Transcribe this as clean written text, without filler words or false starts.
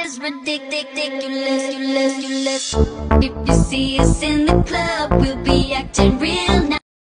is ridiculous. If you see us in the club, we'll be acting real